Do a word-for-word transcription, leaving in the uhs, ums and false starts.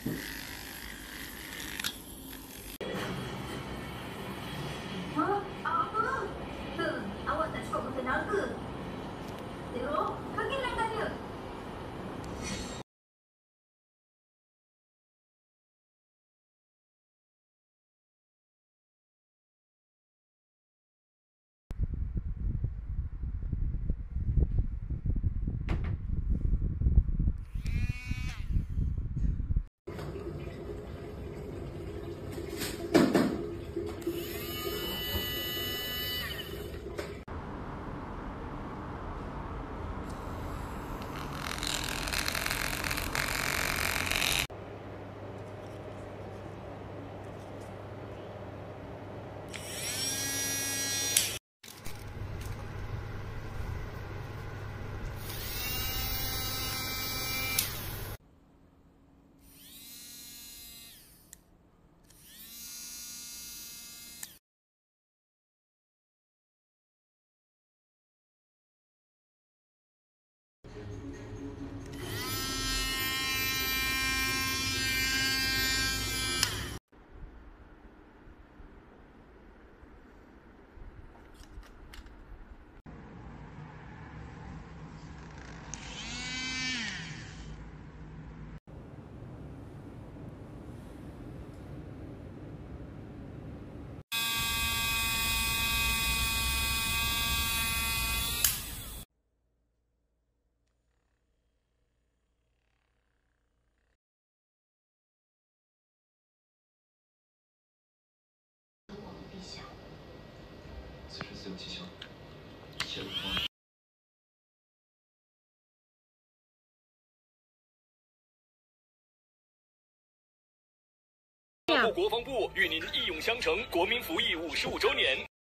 Hah? Apa? Hmm, awak tak cukup bertenaga. Zero, pergi langkah dia. 陛下，此事自有蹊跷，一切如风。 国防部与您义勇相承国民服役五十五周年